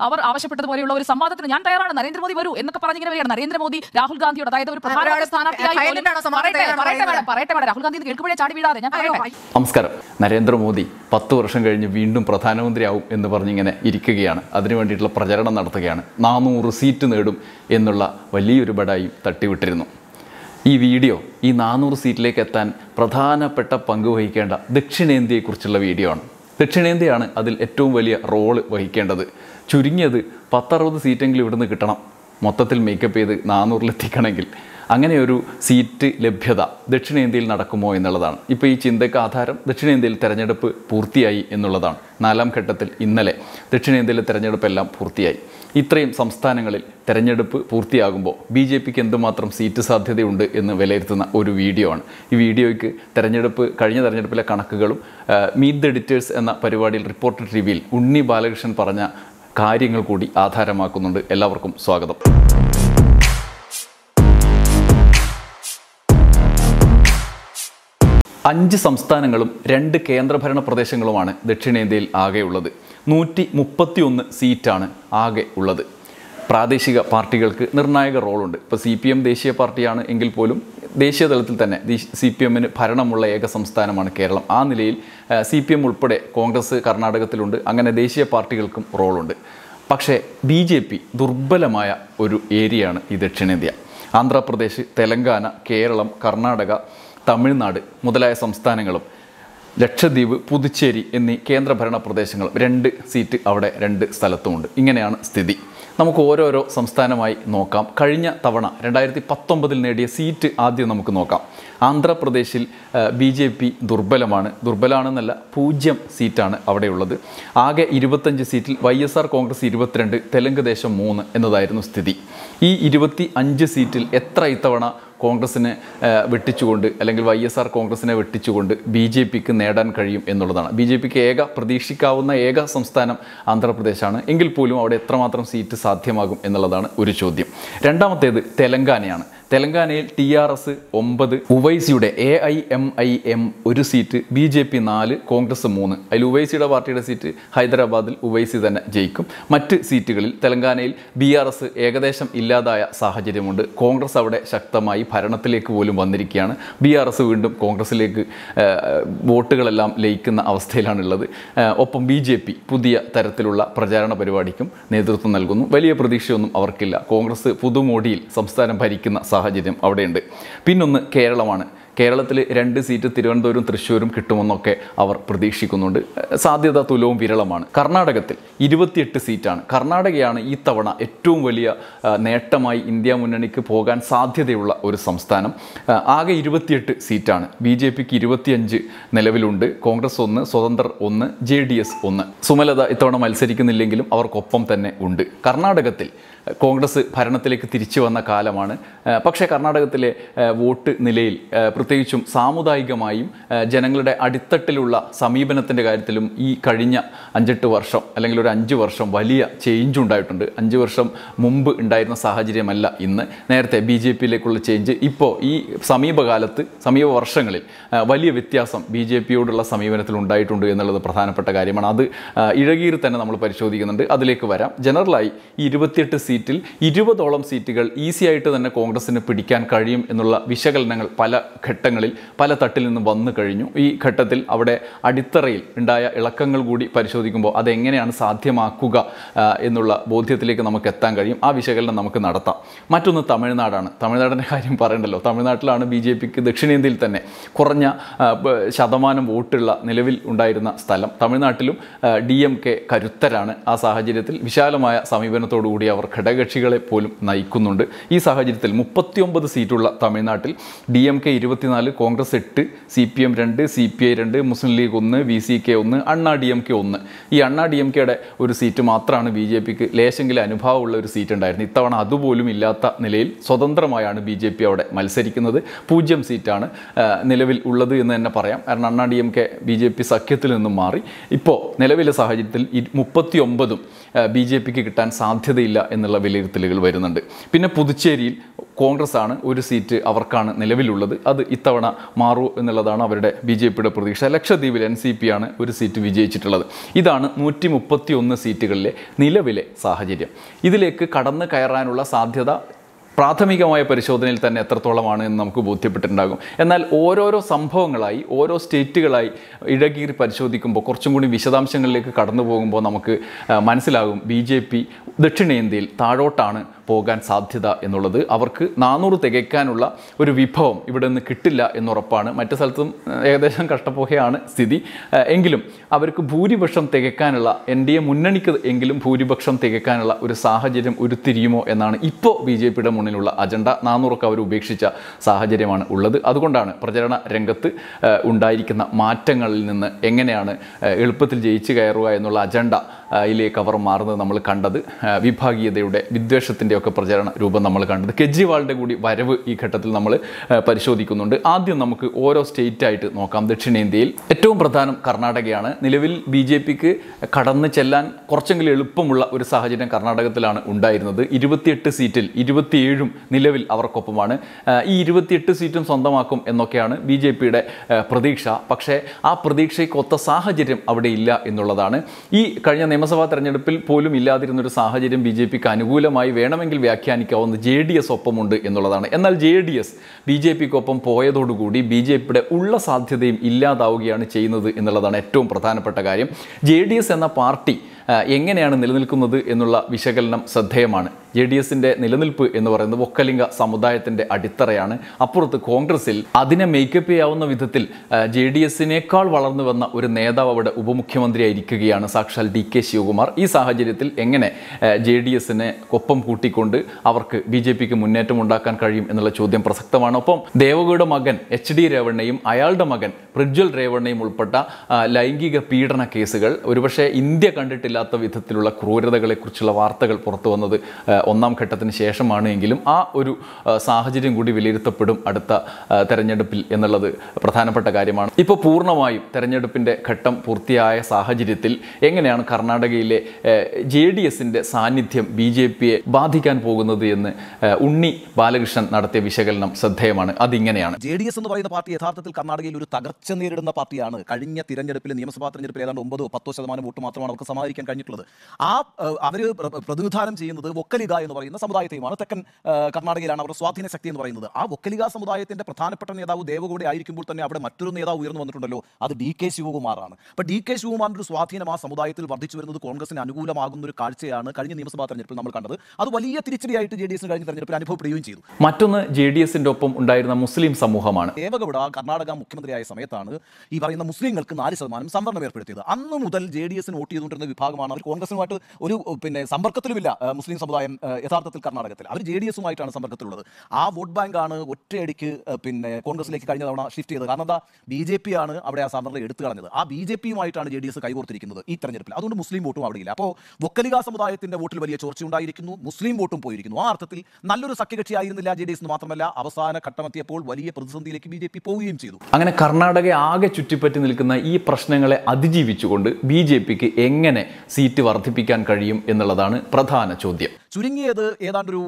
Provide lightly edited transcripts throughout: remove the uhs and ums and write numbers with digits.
അവർ ആവശ്യപ്പെട്ടതുപോലെയുള്ള ഒരു സംവാദത്തിന് ഞാൻ തയ്യാറാണ്, നരേന്ദ്രമോദി വരൂ എന്നൊക്കെ പറഞ്ഞിങ്ങനെ വരികയാണ്. നരേന്ദ്രമോദി രാഹുൽ ഗാന്ധിയോട്, അതായത് ഒരു പ്രധാനപ്പെട്ട സ്ഥാനാർത്ഥിയായി പറയട്ടെ രാഹുൽ ഗാന്ധി കേൾക്കുമ്പോഴേ ചാടി വീഴാതെ ഞാൻ പറയട്ടെ. നമസ്കാരം. നരേന്ദ്രമോദി 10 വർഷം കഴിഞ്ഞ് വീണ്ടും പ്രധാനമന്ത്രിയാവും എന്ന് പറഞ്ഞിങ്ങനെ ഇരിക്കുകയാണ്. അതിനു വേണ്ടിയിട്ടുള്ള പ്രചരണം നടത്തുകയാണ്. 400 സീറ്റ് നേടും എന്നുള്ള വലിയൊരു ബഡായി തട്ടിവിട്ടിരുന്നു. ഈ വീഡിയോ ഈ 400 സീറ്റിലേക്ക് എത്താൻ പ്രധാനപ്പെട്ട പങ്ക് വഹിക്കേണ്ട ദക്ഷിണേന്ത്യയെക്കുറിച്ചുള്ള വീഡിയോ ആണ്. ദക്ഷിണേന്ത്യയാണ് അതിൽ ഏറ്റവും വലിയ റോള് വഹിക്കേണ്ടത്. ചുരുങ്ങിയത് 10-60 സീറ്റെങ്കിലും ഇവിടുന്ന് കിട്ടണം, മൊത്തത്തിൽ മേക്കപ്പ് ചെയ്ത് 400-ലെത്തിക്കണമെങ്കിൽ. അങ്ങനെ ഒരു സീറ്റ് ലഭ്യത ദക്ഷിണേന്ത്യയിൽ നടക്കുമോ എന്നുള്ളതാണ്. ഇപ്പോൾ ഈ ചിന്തയ്ക്ക് ആധാരം ദക്ഷിണേന്ത്യയിൽ തെരഞ്ഞെടുപ്പ് പൂർത്തിയായി എന്നുള്ളതാണ്. 4ാം ഘട്ടത്തിൽ ഇന്നലെ ദക്ഷിണേന്ത്യയിലെ തെരഞ്ഞെടുപ്പെല്ലാം പൂർത്തിയായി. ഇത്രയും സംസ്ഥാനങ്ങളിൽ തെരഞ്ഞെടുപ്പ് പൂർത്തിയാകുമ്പോൾ BJPക്ക് എന്തുമാത്രം സീറ്റ് സാധ്യതയുണ്ട് എന്ന് വിലയിരുത്തുന്ന ഒരു വീഡിയോ ആണ്. ഈ വീഡിയോയ്ക്ക് കഴിഞ്ഞ തെരഞ്ഞെടുപ്പിലെ കണക്കുകളും മീറ്റ് ദ എഡിറ്റേഴ്സ് എന്ന പരിപാടിയിൽ റിപ്പോർട്ടർ ടിവിയിൽ ഉണ്ണി ബാലകൃഷ്ണൻ പറഞ്ഞ കാര്യങ്ങൾ കൂടി ആധാരമാക്കുന്നുണ്ട്. എല്ലാവർക്കും സ്വാഗതം. അഞ്ച് സംസ്ഥാനങ്ങളും 2 കേന്ദ്രഭരണ പ്രദേശങ്ങളുമാണ് ദക്ഷിണേന്ത്യയിൽ ആകെയുള്ളത്. 131 സീറ്റാണ് ആകെ ഉള്ളത്. പ്രാദേശിക പാർട്ടികൾക്ക് നിർണായക റോളുണ്ട്. ഇപ്പോൾ CPM ദേശീയ പാർട്ടിയാണ് എങ്കിൽ പോലും ദേശീയ തലത്തിൽ തന്നെ CPMന് ഭരണമുള്ള ഏക സംസ്ഥാനമാണ് കേരളം. ആ നിലയിൽ CPM ഉൾപ്പെടെ കോൺഗ്രസ് കർണാടകത്തിലുണ്ട്. അങ്ങനെ ദേശീയ പാർട്ടികൾക്കും റോളുണ്ട്. പക്ഷേ BJP ദുർബലമായ ഒരു ഏരിയയാണ് ഈ ദക്ഷിണേന്ത്യ. ആന്ധ്രാപ്രദേശ്, തെലങ്കാന, കേരളം, കർണാടക, തമിഴ്നാട് മുതലായ സംസ്ഥാനങ്ങളും ലക്ഷദ്വീപ്, പുതുച്ചേരി എന്നീ കേന്ദ്രഭരണ പ്രദേശങ്ങളും 2 സീറ്റ് അവിടെ 2 സ്ഥലത്തുമുണ്ട്. ഇങ്ങനെയാണ് സ്ഥിതി. നമുക്ക് ഓരോരോ സംസ്ഥാനമായി നോക്കാം. കഴിഞ്ഞ തവണ 2019 നേടിയ സീറ്റ് ആദ്യം നമുക്ക് നോക്കാം. ആന്ധ്രാപ്രദേശിൽ BJP ദുർബലമാണെന്നല്ല, 0 സീറ്റാണ് അവിടെയുള്ളത്. ആകെ 25 സീറ്റിൽ YSR കോൺഗ്രസ് 22, തെലുങ്ക് ദേശം 3 എന്നതായിരുന്നു സ്ഥിതി. ഈ 25 സീറ്റിൽ എത്ര ഇത്തവണ കോൺഗ്രസിനെ വെട്ടിച്ചുകൊണ്ട് അല്ലെങ്കിൽ YSR കോൺഗ്രസിനെ വെട്ടിച്ചുകൊണ്ട് BJPക്ക് നേടാൻ കഴിയും എന്നുള്ളതാണ്. BJPക്ക് പ്രതീക്ഷിക്കാവുന്ന ഏക സംസ്ഥാനം ആന്ധ്രാപ്രദേശാണ്. എങ്കിൽ പോലും അവിടെ എത്രമാത്രം സീറ്റ് സാധ്യമാകും എന്നുള്ളതാണ് ഒരു ചോദ്യം. രണ്ടാമത്തേത് തെലങ്കാനയാണ്. തെലങ്കാനയിൽ TRS 9, ഉവൈസിയുടെ AIMIM 1 സീറ്റ്, BJP 4, കോൺഗ്രസ് 3. അതിൽ ഉവൈസിയുടെ പാർട്ടിയുടെ സീറ്റ് ഹൈദരാബാദിൽ ഉവൈസി തന്നെ ജയിക്കും. മറ്റ് സീറ്റുകളിൽ തെലങ്കാനയിൽ BRS ഏകദേശം ഇല്ലാതായ സാഹചര്യമുണ്ട്. കോൺഗ്രസ് അവിടെ ശക്തമായി ഭരണത്തിലേക്ക് പോലും വന്നിരിക്കുകയാണ്. BRS വീണ്ടും കോൺഗ്രസിലേക്ക് വോട്ടുകളെല്ലാം ലയിക്കുന്ന അവസ്ഥയിലാണുള്ളത്. ഒപ്പം BJP പുതിയ തരത്തിലുള്ള പ്രചാരണ പരിപാടിക്കും നേതൃത്വം നൽകുന്നു. വലിയ പ്രതീക്ഷയൊന്നും അവർക്കില്ല. കോൺഗ്രസ് പുതുമോടിയിൽ സംസ്ഥാനം ഭരിക്കുന്ന സാഹചര്യം അവിടെയുണ്ട്. പിന്നൊന്ന് കേരളമാണ്. കേരളത്തിൽ 2 സീറ്റ് തിരുവനന്തപുരം, തൃശ്ശൂരും കിട്ടുമെന്നൊക്കെ അവർ പ്രതീക്ഷിക്കുന്നുണ്ട്. സാധ്യത തുലവും വിരളമാണ്. കർണാടകത്തിൽ 28 സീറ്റാണ്. കർണാടകയാണ് ഈ തവണ ഏറ്റവും വലിയ നേട്ടമായി ഇന്ത്യ മുന്നണിക്ക് പോകാൻ സാധ്യതയുള്ള ഒരു സംസ്ഥാനം. ആകെ 28 സീറ്റാണ്. BJPക്ക് 25 നിലവിലുണ്ട്. കോൺഗ്രസ് 1, സ്വതന്ത്രർ 1, JDS 1. സുമലത ഇത്തവണ മത്സരിക്കുന്നില്ലെങ്കിലും അവർക്കൊപ്പം തന്നെ ഉണ്ട്. കർണാടകത്തിൽ കോൺഗ്രസ് ഭരണത്തിലേക്ക് തിരിച്ചു വന്ന കാലമാണ്. പക്ഷേ കർണാടകത്തിലെ വോട്ട് നിലയിൽ പ്രത്യേകിച്ചും സാമുദായികമായും ജനങ്ങളുടെ അടിത്തട്ടിലുള്ള സമീപനത്തിൻ്റെ കാര്യത്തിലും ഈ കഴിഞ്ഞ 5-8 വർഷം അല്ലെങ്കിൽ ഒരു 5 വർഷം വലിയ ചേഞ്ച് ഉണ്ടായിട്ടുണ്ട്. 5 വർഷം മുമ്പ് ഉണ്ടായിരുന്ന സാഹചര്യമല്ല ഇന്ന്. നേരത്തെ BJPയിലേക്കുള്ള ചേഞ്ച് ഇപ്പോൾ ഈ സമീപ വർഷങ്ങളിൽ വലിയ വ്യത്യാസം BJPയോടുള്ള സമീപനത്തിൽ ഉണ്ടായിട്ടുണ്ട് എന്നുള്ളത് പ്രധാനപ്പെട്ട കാര്യമാണ്. അത് ഇഴകീറി തന്നെ നമ്മൾ പരിശോധിക്കുന്നുണ്ട്. അതിലേക്ക് വരാം. ജനറലായി ഈ 28 സീറ്റിൽ 20ഓളം സീറ്റുകൾ ഈസി ആയിട്ട് തന്നെ കോൺഗ്രസിന് പിടിക്കാൻ കഴിയും എന്നുള്ള വിശകലനങ്ങൾ പല ഘട്ടങ്ങളിൽ പല തട്ടിൽ നിന്നും വന്നു കഴിഞ്ഞു. ഈ ഘട്ടത്തിൽ അവിടെ അടിത്തറയിൽ ഉണ്ടായ ഇളക്കങ്ങൾ കൂടി പരിശോധിക്കുമ്പോൾ അതെങ്ങനെയാണ് സാധ്യമാക്കുക എന്നുള്ള ബോധ്യത്തിലേക്ക് നമുക്ക് എത്താൻ കഴിയും. ആ വിശകലനം നമുക്ക് നടത്താം. മറ്റൊന്ന് തമിഴ്നാടാണ്. തമിഴ്നാടിൻ്റെ കാര്യം പറയണ്ടല്ലോ. തമിഴ്നാട്ടിലാണ് BJPക്ക് ദക്ഷിണേന്ത്യയിൽ തന്നെ കുറഞ്ഞ ശതമാനം വോട്ടുള്ള നിലവിൽ ഉണ്ടായിരുന്ന സ്ഥലം. തമിഴ്നാട്ടിലും DMK കരുത്തരാണ്. ആ സാഹചര്യത്തിൽ വിശാലമായ സമീപനത്തോടുകൂടി അവർ ഘടകകക്ഷികളെ പോലും നയിക്കുന്നുണ്ട്. ഈ സാഹചര്യത്തിൽ 39 സീറ്റുള്ള തമിഴ്നാട്ടിൽ DMK 24, Congress 8, CPM 2, CPI 2, Muslim League 1, VCK 1, അണ്ണാ DMK 1. ഈ അണ്ണാ DMKയുടെ ഒരു സീറ്റ് മാത്രമാണ് BJPക്ക് ലേശെങ്കിലും അനുഭവമുള്ള ഒരു സീറ്റ് ഉണ്ടായിരുന്നു. ഇത്തവണ അതുപോലും ഇല്ലാത്ത നിലയിൽ സ്വതന്ത്രമായാണ് BJP അവിടെ മത്സരിക്കുന്നത്. 0 സീറ്റാണ് നിലവിൽ ഉള്ളത് എന്ന് തന്നെ പറയാം. കാരണം അണ്ണാ DMK BJP സഖ്യത്തിൽ നിന്നും മാറി. ഇപ്പോൾ നിലവിലെ സാഹചര്യത്തിൽ 39ഉം BJPക്ക് കിട്ടാൻ സാധ്യതയില്ല എന്നുള്ള വിലയിരുത്തലുകൾ വരുന്നുണ്ട്. പിന്നെ പുതുച്ചേരിയിൽ കോൺഗ്രസ് ആണ് 1 സീറ്റ് അവർക്കാണ് നിലവിലുള്ളത്. അത് ഇത്തവണ മാറൂ എന്നുള്ളതാണ് അവരുടെ BJPയുടെ പ്രതീക്ഷ. ലക്ഷദ്വീപിൽ NCP ആണ് ഒരു സീറ്റ് വിജയിച്ചിട്ടുള്ളത്. ഇതാണ് 131 സീറ്റുകളിലെ നിലവിലെ സാഹചര്യം. ഇതിലേക്ക് കടന്നു കയറാനുള്ള സാധ്യത പ്രാഥമികമായ പരിശോധനയിൽ തന്നെ എത്രത്തോളമാണ് എന്ന് നമുക്ക് ബോധ്യപ്പെട്ടിട്ടുണ്ടാകും. എന്നാൽ ഓരോരോ സംഭവങ്ങളായി ഓരോ സ്റ്റേറ്റുകളായി ഇഴകീറി പരിശോധിക്കുമ്പോൾ കുറച്ചും കൂടി വിശദാംശങ്ങളിലേക്ക് കടന്നു പോകുമ്പോൾ നമുക്ക് മനസ്സിലാകും BJP ദക്ഷിണേന്ത്യയിൽ താഴോട്ടാണ് പോകാൻ സാധ്യത എന്നുള്ളത്. അവർക്ക് 400 തികയ്ക്കാനുള്ള ഒരു വിഭവം ഇവിടെ നിന്ന് കിട്ടില്ല എന്നുറപ്പാണ്. മറ്റു സ്ഥലത്തും ഏകദേശം കഷ്ടപ്പോകയാണ് സ്ഥിതി. എങ്കിലും അവർക്ക് ഭൂരിപക്ഷം തികയ്ക്കാനുള്ള NDA മുന്നണിക്ക് എങ്കിലും ഭൂരിപക്ഷം തികയ്ക്കാനുള്ള ഒരു സാഹചര്യം ഉരുത്തിരിയുമോ എന്നാണ് ഇപ്പോൾ BJPയുടെ മുന്നിലുള്ള അജണ്ട. 400 അവർ ഉപേക്ഷിച്ച സാഹചര്യമാണ് ഉള്ളത്. അതുകൊണ്ടാണ് പ്രചരണ രംഗത്ത് ഉണ്ടായിരിക്കുന്ന മാറ്റങ്ങളിൽ നിന്ന് എങ്ങനെയാണ് എളുപ്പത്തിൽ ജയിച്ചു കയറുക എന്നുള്ള അജണ്ടയിലേക്ക് അവർ മാറുന്നത് നമ്മൾ കണ്ടത്. വിഭാഗീയതയുടെ വിദ്വേഷത്തിൻ്റെ ഒക്കെ പ്രചരണ രൂപം നമ്മൾ കണ്ടത്. കെജ്രിവാളിൻ്റെ കൂടി വരവ് ഈ ഘട്ടത്തിൽ നമ്മൾ പരിശോധിക്കുന്നുണ്ട്. ആദ്യം നമുക്ക് ഓരോ സ്റ്റേറ്റായിട്ട് നോക്കാം. ദക്ഷിണേന്ത്യയിൽ ഏറ്റവും പ്രധാനം കർണാടകയാണ്. നിലവിൽ BJPക്ക് കടന്നു ചെല്ലാൻ കുറച്ചെങ്കിലും എളുപ്പമുള്ള ഒരു സാഹചര്യം കർണാടകത്തിലാണ് ഉണ്ടായിരുന്നത്. 28 സീറ്റിൽ 27 നിലവിൽ അവർക്കൊപ്പമാണ്. ഈ 28 സീറ്റും സ്വന്തമാക്കും എന്നൊക്കെയാണ് BJPയുടെ പ്രതീക്ഷ. പക്ഷേ ആ പ്രതീക്ഷയ്ക്കൊത്ത സാഹചര്യം അവിടെ ഇല്ല എന്നുള്ളതാണ്. ഈ കഴിഞ്ഞ നിയമസഭാ തെരഞ്ഞെടുപ്പിൽ പോലും ഇല്ലാതിരുന്നൊരു സാഹചര്യം BJPക്ക് അനുകൂലമായി വേണമെങ്കിൽ വ്യാഖ്യാനിക്കാവുന്ന JDS ഒപ്പമുണ്ട് എന്നുള്ളതാണ്. എന്നാൽ JDS BJPക്കൊപ്പം പോയതോടുകൂടി BJPയുടെ ഉള്ള സാധ്യതയും ഇല്ലാതാവുകയാണ് ചെയ്യുന്നത് എന്നുള്ളതാണ് ഏറ്റവും പ്രധാനപ്പെട്ട കാര്യം. JDS എന്ന പാർട്ടി എങ്ങനെയാണ് നിലനിൽക്കുന്നത് എന്നുള്ള വിശകലനം ശ്രദ്ധേയമാണ്. JDSൻ്റെ നിലനിൽപ്പ് എന്ന് പറയുന്നത് ഒക്കലിംഗ സമുദായത്തിൻ്റെ അടിത്തറയാണ്. അപ്പുറത്ത് കോൺഗ്രസിൽ അതിനെ മേക്കപ്പ് ചെയ്യാവുന്ന വിധത്തിൽ JDSനേക്കാൾ വളർന്നു വന്ന ഒരു നേതാവ് അവിടെ ഉപമുഖ്യമന്ത്രിയായിരിക്കുകയാണ്, സാക്ഷാൽ DK ശിവകുമാർ. ഈ സാഹചര്യത്തിൽ എങ്ങനെ JDSനെ ഒപ്പം കൂട്ടിക്കൊണ്ട് അവർക്ക് BJPക്ക് മുന്നേറ്റം ഉണ്ടാക്കാൻ കഴിയും എന്നുള്ള ചോദ്യം പ്രസക്തമാണ്. ഒപ്പം ദേവഗൌഡ മകൻ HD രേവണ്ണയും അയാളുടെ മകൻ പ്രജ്വൽ രേവണ്ണയും ഉൾപ്പെട്ട ലൈംഗിക പീഡന കേസുകൾ, ഒരുപക്ഷെ ഇന്ത്യ കണ്ടിട്ടില്ലാത്ത വിധത്തിലുള്ള ക്രൂരതകളെക്കുറിച്ചുള്ള വാർത്തകൾ പുറത്തു വന്നത് ഒന്നാം ഘട്ടത്തിന് ശേഷമാണ്. എങ്കിലും ആ ഒരു സാഹചര്യം കൂടി വിലയിരുത്തപ്പെടും അടുത്ത തെരഞ്ഞെടുപ്പിൽ എന്നുള്ളത് പ്രധാനപ്പെട്ട കാര്യമാണ്. ഇപ്പോൾ പൂർണ്ണമായും തെരഞ്ഞെടുപ്പിൻ്റെ ഘട്ടം പൂർത്തിയായ സാഹചര്യത്തിൽ എങ്ങനെയാണ് കർണാടകയിലെ JDSൻ്റെ സാന്നിധ്യം BJPയെ ബാധിക്കാൻ പോകുന്നത് എന്ന് ഉണ്ണി ബാലകൃഷ്ണൻ നടത്തിയ വിശകലനം ശ്രദ്ധേയമാണ്. അതിങ്ങനെയാണ്. JDS എന്ന് പറയുന്ന പാർട്ടി യഥാർത്ഥത്തിൽ കർണാടകയിൽ ഒരു തകർച്ച നേരിടുന്ന പാർട്ടിയാണ്. കഴിഞ്ഞ തിരഞ്ഞെടുപ്പിൽ നിയമസഭാ തെരഞ്ഞെടുപ്പിൽ ഏതാണ്ട് 9-10% വോട്ട് മാത്രമാണ് അവർക്ക് സമാഹരിക്കാൻ കഴിഞ്ഞിട്ടുള്ളത്. അവർ പ്രതിനിധാനം ചെയ്യുന്നത് വൊക്കലിഗ എന്ന് പറയുന്ന സമുദായത്തെയുമാണ്. തെക്കൻ കർണാടകയിലാണ് അവരുടെ സ്വാധീന ശക്തി എന്ന് പറയുന്നത്. ആ വൊക്കലിഗ സമുദായത്തിന്റെ പ്രധാനപ്പെട്ട നേതാവ് ദേവഗൌഡ ആയിരിക്കുമ്പോൾ തന്നെ അവിടെ മറ്റൊരു നേതാവ് ഉയർന്നു വന്നിട്ടുണ്ടല്ലോ, അത് DK ശിവകുമാറാണ്. അപ്പോൾ DK ശിവകുമാറിന്റെ ഒരു സ്വാധീനം ആ സമുദായത്തിൽ വർദ്ധിച്ചു വരുന്നത് കോൺഗ്രസിന് അനുകൂലമാകുന്ന ഒരു കാഴ്ചയാണ് കഴിഞ്ഞ നിയമസഭാ തെരഞ്ഞെടുപ്പിൽ നമ്മൾ കണ്ടത്. അത് വലിയ തിരിച്ചടിയായിട്ട് JDS കഴിഞ്ഞ തെരഞ്ഞെടുപ്പിൽ അനുഭവപ്പെടുകയും ചെയ്തു. മറ്റൊന്ന് JDSന്റെ ഒപ്പം ഉണ്ടായിരുന്ന മുസ്ലിം സമൂഹമാണ്. ദേവഗൌഡ കർണാടക മുഖ്യമന്ത്രിയായ സമയത്താണ് ഈ പറയുന്ന മുസ്ലിങ്ങൾക്ക് 4% സംവരണം ഏർപ്പെടുത്തിയത്. അന്ന് മുതൽ JDSന് വോട്ട് ചെയ്തുകൊണ്ടിരുന്ന വിഭാഗമാണ്. അവർ കോൺഗ്രസുമായിട്ട് ഒരു സമ്പർക്കത്തിലുമില്ല. മുസ്ലിം സമുദായം യഥാർത്ഥത്തിൽ കർണാടകത്തിൽ അവർ JDSുമായിട്ടാണ് സമ്പർക്കത്തിലുള്ളത്. ആ വോട്ട് ബാങ്കാണ് ഒറ്റയടിക്ക് കോൺഗ്രസിലേക്ക് കഴിഞ്ഞ തവണ ഷിഫ്റ്റ് ചെയ്തത്. കാരണം എന്താ, BJP ആണ് അവിടെ ആ സംവരണം എടുത്തു കളഞ്ഞത്. ആ BJPയുമായിട്ടാണ് JDS കൈകോർത്തിരിക്കുന്നത് ഈ തെരഞ്ഞെടുപ്പിൽ. അതുകൊണ്ട് മുസ്ലിം വോട്ടും അവിടെ ഇല്ല. അപ്പോൾ വൊക്കലിഗ സമുദായത്തിന്റെ വോട്ടിൽ വലിയ ചോർച്ച ഉണ്ടായിരിക്കുന്നു, മുസ്ലിം വോട്ടും പോയിരിക്കുന്നു. ആ അർത്ഥത്തിൽ നല്ലൊരു സഖ്യകക്ഷി ആയിരുന്നില്ല JDS എന്ന് മാത്രമല്ല, അവസാന ഘട്ടമെത്തിയപ്പോൾ വലിയ പ്രതിസന്ധിയിലേക്ക് BJP പോവുകയും ചെയ്തു. അങ്ങനെ കർണാടക ആകെ ചുറ്റിപ്പറ്റി നിൽക്കുന്ന ഈ പ്രശ്നങ്ങളെ അതിജീവിച്ചുകൊണ്ട് BJPക്ക് എങ്ങനെ സീറ്റ് വർദ്ധിപ്പിക്കാൻ കഴിയും എന്നുള്ളതാണ് പ്രധാന ചോദ്യം. ചുരുങ്ങിയത് ഏതാണ്ടൊരു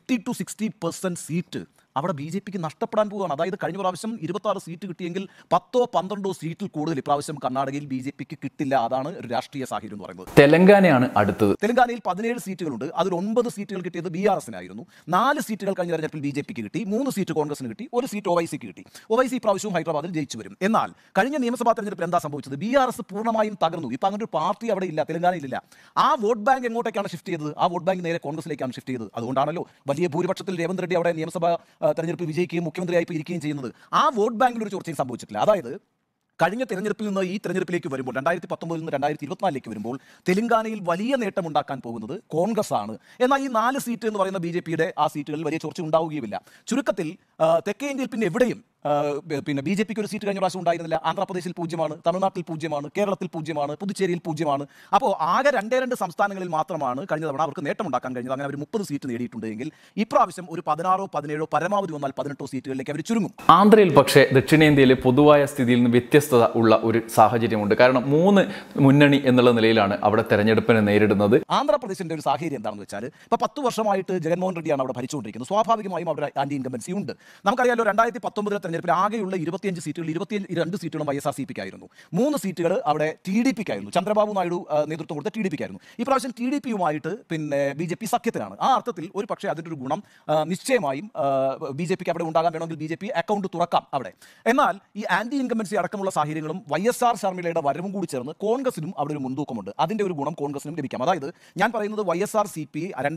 50-60% സീറ്റ് അവിടെ BJPക്ക് നഷ്ടപ്പെടാൻ പോവുകയാണ്. അതായത് കഴിഞ്ഞ പ്രാവശ്യം 26 സീറ്റ് കിട്ടിയെങ്കിൽ 10-12 സീറ്റിൽ കൂടുതൽ ഇപ്രാവശ്യം കർണാടകയിൽ BJPക്ക് കിട്ടില്ല. അതാണ് ഒരു രാഷ്ട്രീയ സാഹചര്യം എന്ന് പറയുന്നത്. തെലങ്കാനയാണ് അടുത്തത്. തെലങ്കാനയിൽ 17 സീറ്റുകളുണ്ട്. അതിൽ 9 സീറ്റുകൾ കിട്ടിയത് BRSനായിരുന്നു. 4 സീറ്റുകൾ കഴിഞ്ഞ തെരഞ്ഞെടുപ്പിൽ BJPക്ക് കിട്ടി, 3 സീറ്റ് കോൺഗ്രസിന് കിട്ടി, 1 സീറ്റ് OICക്ക് കിട്ടി. OIC ഇപ്രാവശ്യവും ഹൈദരാബാദിൽ ജയിച്ചു വരും. എന്നാൽ കഴിഞ്ഞ നിയമസഭാ തെരഞ്ഞെടുപ്പിൽ എന്താ സംഭവിച്ചത്? BRS പൂർണ്ണമായും തകർന്നു. ഇപ്പം അങ്ങനെ ഒരു പാർട്ടി അവിടെ ഇല്ല, തെലങ്കാനയിലില്ല. ആ വോട്ട് ബാങ്ക് എങ്ങോട്ടേക്കാണ് ഷിഫ്റ്റ് ചെയ്തത്? ആ വോട്ട് ബാങ്ക് നേരെ കോൺഗ്രസിലേക്കാണ് ഷിഫ്റ്റ് ചെയ്തത്. അതുകൊണ്ടാണല്ലോ വലിയ ഭൂരിപക്ഷത്തിൽ രേവന്ത് റെഡ്ഡി അവിടെ നിയമസഭാ തെരഞ്ഞെടുപ്പിൽ വിജയിക്കുകയും മുഖ്യമന്ത്രിയായി ഇരിക്കുകയും ചെയ്യുന്നത്. ആ വോട്ട് ബാങ്കിൽ ഒരു ചോർച്ചയും സംഭവിച്ചിട്ടില്ല. അതായത് കഴിഞ്ഞ തെരഞ്ഞെടുപ്പിൽ നിന്ന് ഈ തെരഞ്ഞെടുപ്പിലേക്ക് വരുമ്പോൾ 2019 നിന്ന് 2024 വരുമ്പോൾ തെലങ്കാനയിൽ വലിയ നേട്ടം ഉണ്ടാക്കാൻ പോകുന്നത് കോൺഗ്രസ് ആണ്. എന്നാൽ ഈ 4 സീറ്റ് എന്ന് പറയുന്ന BJPയുടെ ആ സീറ്റുകളിൽ വലിയ ചോർച്ച ഉണ്ടാവുകയുമില്ല. ചുരുക്കത്തിൽ തെക്കേ ഇന്ത്യയിൽ പിന്നെ എവിടെയും BJPക്ക് ഒരു സീറ്റ് കഴിഞ്ഞ പ്രാവശ്യം ഉണ്ടായിരുന്നില്ല. ആന്ധ്രാപ്രദേശിൽ 0, തമിഴ്നാട്ടിൽ 0, കേരളത്തിൽ 0, പുതുച്ചേരിയിൽ 0. അപ്പോൾ ആകെ 2 സംസ്ഥാനങ്ങളിൽ മാത്രമാണ് കഴിഞ്ഞ തവണ അവർക്ക് നേട്ടമുണ്ടാക്കാൻ കഴിഞ്ഞത്. അങ്ങനെ അവർ 30 സീറ്റ് നേടിയിട്ടുണ്ടെങ്കിൽ ഇപ്രാവശ്യം ഒരു 16-17 പരമാവധി വന്നാൽ 18 സീറ്റുകളിലേക്ക് അവർ ചുരുങ്ങും. ആന്ധ്രയിൽ പക്ഷേ ദക്ഷിണേന്ത്യയിലെ പൊതുവായ സ്ഥിതിയിൽ നിന്ന് വ്യത്യസ്തത ഉള്ള ഒരു സാഹചര്യമുണ്ട്. കാരണം 3 മുന്നണി എന്നുള്ള നിലയിലാണ് അവിടെ തെരഞ്ഞെടുപ്പിനെ നേരിടുന്നത്. ആന്ധ്രാപ്രദേശിന്റെ ഒരു സാഹചര്യം എന്താണെന്ന് വെച്ചാൽ ഇപ്പോൾ 10 വർഷമായിട്ട് ജഗൻമോഹൻ റെഡ്ഡിയാണ് അവിടെ ഭരിച്ചുകൊണ്ടിരിക്കുന്നത്. സ്വാഭാവികമായും അവിടെ ആന്റി ഇൻകംബൻസി ഉണ്ട്. നമുക്കറിയാലോ 2019 തെരഞ്ഞെടുപ്പിൽ ആകെയുള്ള 25 സീറ്റുകൾ 22 സീറ്റുകളും YSRCP ആയിരുന്നു. 3 സീറ്റുകൾ അവിടെ TDP ആയിരുന്നു. ചന്ദ്രബാബു നായിഡു നേതൃത്വം കൊടുത്ത TDP ആയിരുന്നു. ഈ പ്രാവശ്യം TDPയുമായിട്ട് പിന്നെ BJP സഖ്യത്തിലാണ്. ആ അർത്ഥത്തിൽ ഒരു പക്ഷേ അതിൻ്റെ ഒരു ഗുണം നിശ്ചയമായും BJPക്ക് അവിടെ ഉണ്ടാകാൻ വേണമെങ്കിൽ BJP അക്കൗണ്ട് തുറക്കാം അവിടെ. എന്നാൽ ഈ ആന്റി ഇൻകംബൻസി അടക്കമുള്ള സാഹചര്യങ്ങളും YSR ശർമിളയുടെ വരവും കൂടി ചേർന്ന് കോൺഗ്രസിനും അവിടെ ഒരു മുൻതൂക്കമുണ്ട്. അതിൻ്റെ ഒരു ഗുണം കോൺഗ്രസിനും ലഭിക്കാം. അതായത് ഞാൻ പറയുന്നത് YSRCP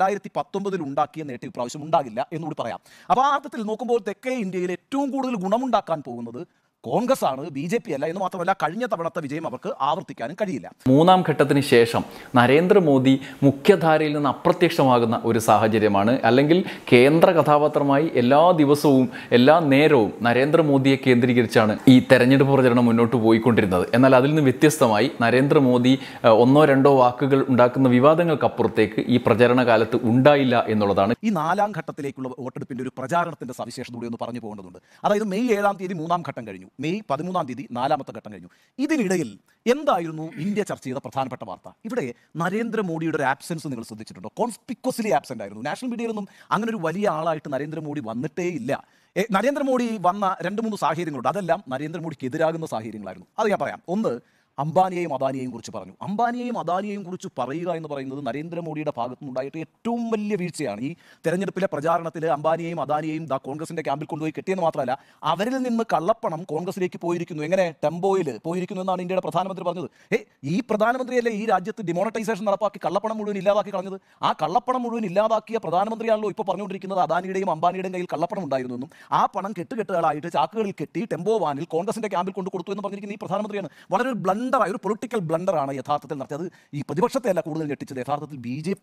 2019 ഉണ്ടാക്കിയ നേട്ടം ഇപ്രാവശ്യം ഉണ്ടാകില്ല എന്നുകൂടി പറയാം. അപ്പോൾ ആ അർത്ഥത്തിൽ നോക്കുമ്പോൾ തെക്കേ ഇന്ത്യയിൽ ഏറ്റവും കൂടുതൽ ഗുണമുണ്ടാക്കാൻ പോകുന്നത് കോൺഗ്രസ് ആണ്, BJP അല്ല. എന്ന് മാത്രമല്ല കഴിഞ്ഞ തവണത്തെ വിജയം അവർക്ക് ആവർത്തിക്കാനും കഴിയില്ല. മൂന്നാം ഘട്ടത്തിന് ശേഷം നരേന്ദ്രമോദി മുഖ്യധാരയിൽ നിന്ന് അപ്രത്യക്ഷമാകുന്ന ഒരു സാഹചര്യമാണ്. അല്ലെങ്കിൽ കേന്ദ്ര കഥാപാത്രമായി എല്ലാ ദിവസവും എല്ലാ നേരവും നരേന്ദ്രമോദിയെ കേന്ദ്രീകരിച്ചാണ് ഈ തെരഞ്ഞെടുപ്പ് പ്രചരണം മുന്നോട്ട് പോയിക്കൊണ്ടിരുന്നത്. എന്നാൽ അതിൽ നിന്ന് വ്യത്യസ്തമായി നരേന്ദ്രമോദി ഒന്നോ രണ്ടോ വാക്കുകൾ ഉണ്ടാക്കുന്ന വിവാദങ്ങൾക്കപ്പുറത്തേക്ക് ഈ പ്രചരണ കാലത്ത് ഉണ്ടായില്ല എന്നുള്ളതാണ്. ഈ 4ാം ഘട്ടത്തിലേക്കുള്ള വോട്ടെടുപ്പിന്റെ ഒരു പ്രചാരണത്തിന്റെ സവിശേഷത കൂടി ഒന്ന് പറഞ്ഞു പോകേണ്ടതുണ്ട്. അതായത് മെയ് 7-ാം തീയതി 3ാം ഘട്ടം കഴിഞ്ഞു, മെയ് 13-ാം തീയതി 4ാമത്തെ ഘട്ടം കഴിഞ്ഞു. ഇതിനിടയിൽ എന്തായിരുന്നു ഇന്ത്യ ചർച്ച ചെയ്ത പ്രധാനപ്പെട്ട വാർത്ത? ഇവിടെ നരേന്ദ്രമോദിയുടെ ഒരു ആബ്സെൻസ് നിങ്ങൾ ശ്രദ്ധിച്ചിട്ടുണ്ടോ? കോൺസ്പിക്വസ്ലി ആബ്സെന്റ് ആയിരുന്നു. നാഷണൽ മീഡിയയിലൊന്നും അങ്ങനെ ഒരു വലിയ ആളായിട്ട് നരേന്ദ്രമോദി വന്നിട്ടേ ഇല്ല. നരേന്ദ്രമോദി വന്ന 2-3 സാഹചര്യങ്ങളുണ്ട്. അതെല്ലാം നരേന്ദ്രമോദിക്ക് എതിരാകുന്ന സാഹചര്യങ്ങളായിരുന്നു. അത് ഞാൻ പറയാം. ഒന്ന്, അംബാനിയെയും അദാനിയെയും കുറിച്ച് പറഞ്ഞു. അംബാനിയെയും അദാനിയെയും കുറിച്ച് പറയുക എന്ന് പറയുന്നത് നരേന്ദ്രമോദിയുടെ ഭാഗത്തുനിന്നുണ്ടായിട്ട് ഏറ്റവും വലിയ വീഴ്ചയാണ്. ഈ തെരഞ്ഞെടുപ്പിലെ പ്രചാരണത്തിൽ അംബാനിയെയും അദാനിയെയും കോൺഗ്രസിന്റെ ക്യാമ്പിൽ കൊണ്ടുപോയി കിട്ടിയെന്ന് മാത്രമല്ല, അവരിൽ നിന്ന് കള്ളപ്പണം കോൺഗ്രസിലേക്ക് പോയിരിക്കുന്നു. എങ്ങനെ? ടെമ്പോയിൽ പോയിരിക്കുന്നു എന്നാണ് ഇന്ത്യയുടെ പ്രധാനമന്ത്രി പറഞ്ഞത്. ഈ പ്രധാനമന്ത്രിയല്ലേ ഈ രാജ്യത്ത് ഡിമോണറ്റൈസേഷൻ നടപ്പാക്കി കള്ളപ്പണം മുഴുവൻ ഇല്ലാതാക്കി കളഞ്ഞത്? ആ കള്ളപ്പണം മുഴുവൻ ഇല്ലാതാക്കിയ പ്രധാനമന്ത്രിയാണല്ലോ ഇപ്പോൾ പറഞ്ഞുകൊണ്ടിരിക്കുന്നത് അദാനിയുടെയും അംബാനിയുടെയും കയ്യിൽ കള്ളപ്പണം ഉണ്ടായിരുന്നു എന്നും ആ പണം കെട്ടുകെട്ടുകളായിട്ട് ചാക്കുകളിൽ കെട്ടി ടെമ്പോ വാനിൽ കോൺഗ്രസിന്റെ ക്യാമ്പിൽ കൊണ്ട് കൊടുത്തു എന്ന് പറഞ്ഞിരിക്കുന്ന ഈ പ്രധാനമന്ത്രിയാണ്. വളരെ ഒരു പൊളിറ്റിക്കൽ ബ്ലണ്ടറാണ് യഥാർത്ഥത്തിൽ നടത്തിയത്. ഈ പ്രതിപക്ഷത്തെ അല്ല കൂടുതൽ ഞെട്ടിച്ചത്, യഥാർത്ഥത്തിൽ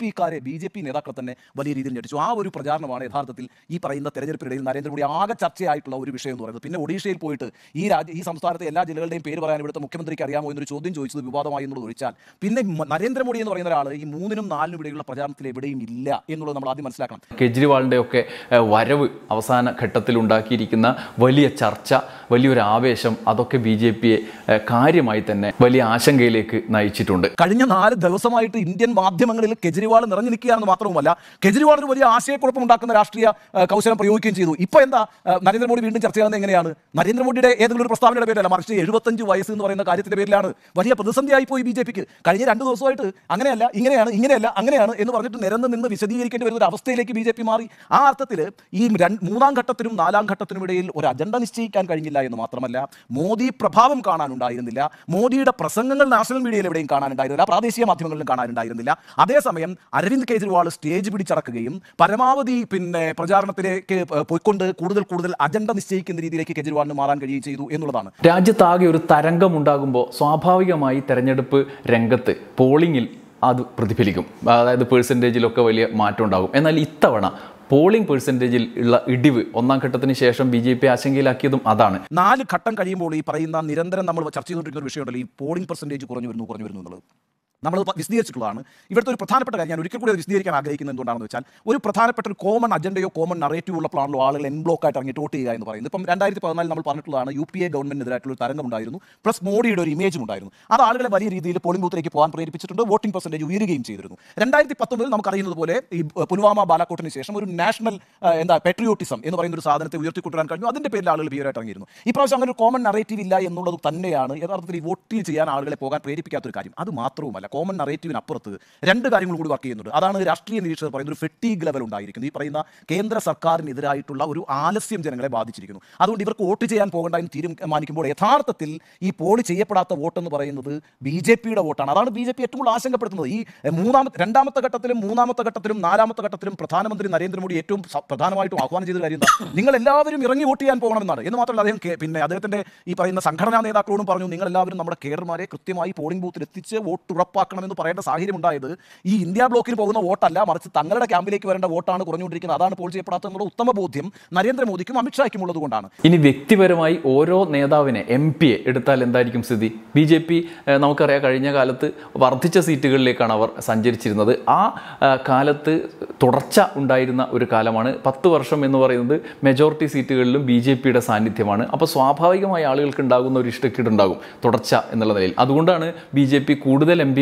BJP നേതാക്കളെ തന്നെ വലിയ രീതിയിൽ ഞെട്ടിച്ചു. ആ ഒരു പ്രചാരണമാണ് യഥാർത്ഥത്തിൽ ഈ പറയുന്ന തെരഞ്ഞെടുപ്പിനിടയിൽ നരേന്ദ്രമോദി ആകെ ചർച്ചയായിട്ടുള്ള ഒരു വിഷയം എന്ന് പറയുന്നത്. പിന്നെ ഒഡീഷയിൽ പോയിട്ട് ഈ സംസ്ഥാനത്തെ എല്ലാ ജില്ലകളുടെയും പേര് പറയാൻ ഇവിടുത്തെ മുഖ്യമന്ത്രിക്ക് അറിയാമോ എന്നൊരു ചോദ്യം ചോദിച്ചത് വിവാദമായി എന്നുള്ളത് ഒഴിച്ചാൽ പിന്നെ നരേന്ദ്രമോദി എന്ന് പറയുന്ന ഒരാൾ ഈ 3-നും 4-നും ഇടയിലുള്ള പ്രചാരണത്തിൽ എവിടെയും ഇല്ല എന്നുള്ളത് നമ്മൾ ആദ്യം മനസ്സിലാക്കണം. കെജ്രിവാളിൻ്റെ ഒക്കെ വരവ് അവസാന ഘട്ടത്തിൽ ഉണ്ടാക്കിയിരിക്കുന്ന വലിയ ചർച്ച, വലിയൊരു ആവേശം, അതൊക്കെ BJPയെ കാര്യമായി തന്നെ വലിയ ആശങ്കയിലേക്ക് നയിച്ചിട്ടുണ്ട്. കഴിഞ്ഞ 4 ദിവസമായിട്ട് ഇന്ത്യൻ മാധ്യമങ്ങളിൽ കെജ്രിവാൾ നിറഞ്ഞു നിൽക്കുകയാണെന്ന് മാത്രവുമല്ല, കെജ്രിവാൾ ഒരു വലിയ ആശയക്കുഴപ്പം ഉണ്ടാക്കുന്ന രാഷ്ട്രീയ കൗശലം പ്രയോഗിക്കുകയും ചെയ്തു. ഇപ്പോൾ എന്താ നരേന്ദ്രമോദി വീണ്ടും ചർച്ച ചെയ്യുന്നത്? എങ്ങനെയാണ്? നരേന്ദ്രമോദിയുടെ ഏതെങ്കിലും ഒരു പ്രസ്താവനയുടെ പേരിലല്ല, മറിച്ച് 75 വയസ്സ് എന്ന് പറയുന്ന കാര്യത്തിന്റെ പേരിലാണ്. വലിയ പ്രതിസന്ധിയായി പോയി BJPക്ക്. കഴിഞ്ഞ 2 ദിവസമായിട്ട് അങ്ങനെയല്ല, ഇങ്ങനെയല്ല, അങ്ങനെയാണ് എന്ന് പറഞ്ഞിട്ട് നിരന്ന് നിന്ന് വിശദീകരിക്കേണ്ടി വരുന്ന ഒരു അവസ്ഥയിലേക്ക് BJP മാറി. ആ അർത്ഥത്തിൽ ഈ 3ാം ഘട്ടത്തിനും 4ാം ഘട്ടത്തിനും ഇടയിൽ ഒരു അജണ്ട നിശ്ചയിക്കാൻ കഴിഞ്ഞില്ല എന്ന് മാത്രമല്ല, മോദി പ്രഭാവം കാണാനുണ്ടായിരുന്നില്ല. മോദിയുടെ പ്രസംഗങ്ങൾ നാഷണൽ മീഡിയയിൽ എവിടെയും കാണാനുണ്ടായിരുന്നില്ല, പ്രാദേശിക മാധ്യമങ്ങളിലും കാണാനുണ്ടായിരുന്നില്ല. അതേസമയം അരവിന്ദ് കെജ്രിവാൾ സ്റ്റേജ് പിടിച്ചടക്കുകയും പരമാവധി പ്രചാരണത്തിലേക്ക് പോയിക്കൊണ്ട് കൂടുതൽ അജണ്ട നിശ്ചയിക്കുന്ന രീതിയിലേക്ക് കെജ്രിവാളിന് മാറാൻ കഴിയുകയും ചെയ്തു എന്നുള്ളതാണ്. രാജ്യത്താകെ ഒരു തരംഗം ഉണ്ടാകുമ്പോൾ സ്വാഭാവികമായി തെരഞ്ഞെടുപ്പ് രംഗത്ത് പോളിംഗിൽ അത് പ്രതിഫലിക്കും. അതായത് പെർസെൻറ്റേജിലൊക്കെ വലിയ മാറ്റം ഉണ്ടാകും. എന്നാൽ ഇത്തവണ പോളിംഗ് പെർസെൻറ്റേജിൽ ഉള്ള ഇടിവ് 1ാം ഘട്ടത്തിന് ശേഷം BJP ആശങ്കയിലാക്കിയതും അതാണ്. 4 ഘട്ടം കഴിയുമ്പോൾ ഈ പറയുന്ന നിരന്തരം നമ്മൾ ചർച്ച ചെയ്തുകൊണ്ടിരിക്കുന്ന ഒരു വിഷയമുണ്ടല്ലോ, ഈ പോളിംഗ് പെർസെൻറ്റേജ് കുറഞ്ഞു വരുന്നു എന്നുള്ളത് നമ്മൾ വിശദീകരിച്ചിട്ടുള്ളതാണ്. ഇവിടുത്തെ ഒരു പ്രധാനപ്പെട്ട കാര്യം ഞാൻ ഒരിക്കൽ കൂടി വിശദീകരിക്കാൻ ആഗ്രഹിക്കുന്നത് എന്തുകൊണ്ടാണെന്ന് വെച്ചാൽ, ഒരു പ്രധാനപ്പെട്ട ഒരു കോമൺ അജണ്ടയോ കോമൺ നറേറ്റീവ് ഉള്ള പ്ലാനിലോ ആളുകൾ എൻ ബ്ലോക്ക് ആയിട്ട് ഇറങ്ങിയിട്ട് വോട്ട് ചെയ്യുക എന്ന് പറയുന്നത്. ഇപ്പം 2014 നമ്മൾ പറഞ്ഞിട്ടുള്ളതാണ്, UPA ഗവൺമെന്റിനെതിരായിട്ടുള്ള ഒരു തരംഗം ഉണ്ടായിരുന്നു, പ്ലസ് മോഡിയുടെ ഒരു ഇമേജും ഉണ്ടായിരുന്നു. അത് ആളുകളെ വലിയ രീതിയിൽ പോളിംഗ് ബൂത്തിലേക്ക് പോകാൻ പ്രേരിപ്പിച്ചിട്ടുണ്ട്. വോട്ടിംഗ് പെർസെൻറ്റേജ് ഉയരുകയും ചെയ്തിരുന്നു. 2019 നമുക്കറിയുന്നത് പോലെ ഈ പുൽവാമ ബാലാക്കോട്ടിന് ശേഷം ഒരു നാഷണൽ പെട്രിയോട്ടിസം എന്ന് പറയുന്ന ഒരു സാധനത്തെ ഉയർത്തിക്കൊണ്ടുവരാൻ കഴിഞ്ഞു. അതിന്റെ പേരിൽ ആളുകൾ ഭീകരമായിട്ട് ഇറങ്ങിയിരുന്നു. ഈ പ്രാവശ്യം അങ്ങനെ ഒരു കോമൺ നറേറ്റീവ് ഇല്ല എന്നുള്ളത് തന്നെയാണ് യഥാർത്ഥത്തിൽ ഈ വോട്ട് ചെയ്യാൻ ആളുകളെ പോകാൻ പ്രേരിപ്പിക്കാത്തൊരു കാര്യം. അത് മാത്രവുമല്ല, കോമൺ നറേറ്റീവിന് അപ്പുറത്ത് 2 കാര്യങ്ങൾ കൂടി വർക്ക് ചെയ്യുന്നുണ്ട്. അതാണ് രാഷ്ട്രീയ നിരീക്ഷകർ പറയുന്ന ഒരു ഫെറ്റീഗ് ലെവൽ ഉണ്ടായിരിക്കുന്നത്. ഈ പറയുന്ന കേന്ദ്ര സർക്കാരിനെതിരായിട്ടുള്ള ഒരു ആലസ്യം ജനങ്ങളെ ബാധിച്ചിരിക്കുന്നു. അതുകൊണ്ട് ഇവർക്ക് വോട്ട് ചെയ്യാൻ പോകേണ്ട എന്ന് തീരുമാനിക്കുമ്പോൾ യഥാർത്ഥത്തിൽ ഈ പോൾ ചെയ്യപ്പെടാത്ത വോട്ടെന്ന് പറയുന്നത് BJPയുടെ വോട്ടാണ്. അതാണ് BJP ഏറ്റവും കൂടുതൽ ആശങ്കപ്പെടുത്തുന്നത്. ഈ 2ാമത്തെ ഘട്ടത്തിലും 3ാമത്തെ ഘട്ടത്തിലും 4ാമത്തെ ഘട്ടത്തിലും പ്രധാനമന്ത്രി നരേന്ദ്രമോദി ഏറ്റവും പ്രധാനമായിട്ടും ആഹ്വാനം ചെയ്ത കാര്യം എന്താ? നിങ്ങൾ എല്ലാവരും ഇറങ്ങി വോട്ട് ചെയ്യാൻ പോകണമെന്നാണ്. എന്ന് മാത്രമല്ല, അദ്ദേഹത്തിന്റെ ഈ പറയുന്ന സംഘടനാ നേതാക്കളോടും പറഞ്ഞു, നിങ്ങൾ എല്ലാവരും നമ്മുടെ കേഡർമാരെ കൃത്യമായി പോളിംഗ് ബൂത്തിൽ എത്തിച്ച് വോട്ട് ഉറപ്പാക്കണമെന്ന് പറയേണ്ട സാഹചര്യം ഉണ്ടായത് ഈ ഇന്ത്യ ബ്ലോക്കിൽ പോകുന്ന വോട്ടല്ല, മറിച്ച് തങ്ങളുടെ ക്യാമ്പിലേക്ക് വരേണ്ട വോട്ടാണ് കുറഞ്ഞുകൊണ്ടിരിക്കുന്നത്. അതാണ് പോൾ ചെയ്യപ്പെടാത്തെന്നുള്ള ഉത്തമ ബോധ്യം നരേന്ദ്രമോദിക്കും അമിത്ഷായ്ക്കും ഉള്ളത് കൊണ്ടാണ്. ഇനി വ്യക്തിപരമായി ഓരോ നേതാവിനെ MP എടുത്താൽ എന്തായിരിക്കും സ്ഥിതി? BJP നമുക്കറിയാം കഴിഞ്ഞ കാലത്ത് വർദ്ധിച്ച സീറ്റുകളിലേക്കാണ് അവർ സഞ്ചരിച്ചിരുന്നത്. ആ കാലത്ത് തുടർച്ച ഉണ്ടായിരുന്ന ഒരു കാലമാണ്. 10 വർഷം എന്ന് പറയുന്നത് മെജോറിറ്റി സീറ്റുകളിലും BJPയുടെ സാന്നിധ്യമാണ്. അപ്പോൾ സ്വാഭാവികമായി ആളുകൾക്ക് ഉണ്ടാകുന്ന ഒരു ഇഷ്ടക്കേടുണ്ടാകും തുടർച്ച എന്നുള്ള നിലയിൽ. അതുകൊണ്ടാണ് BJP കൂടുതൽ MP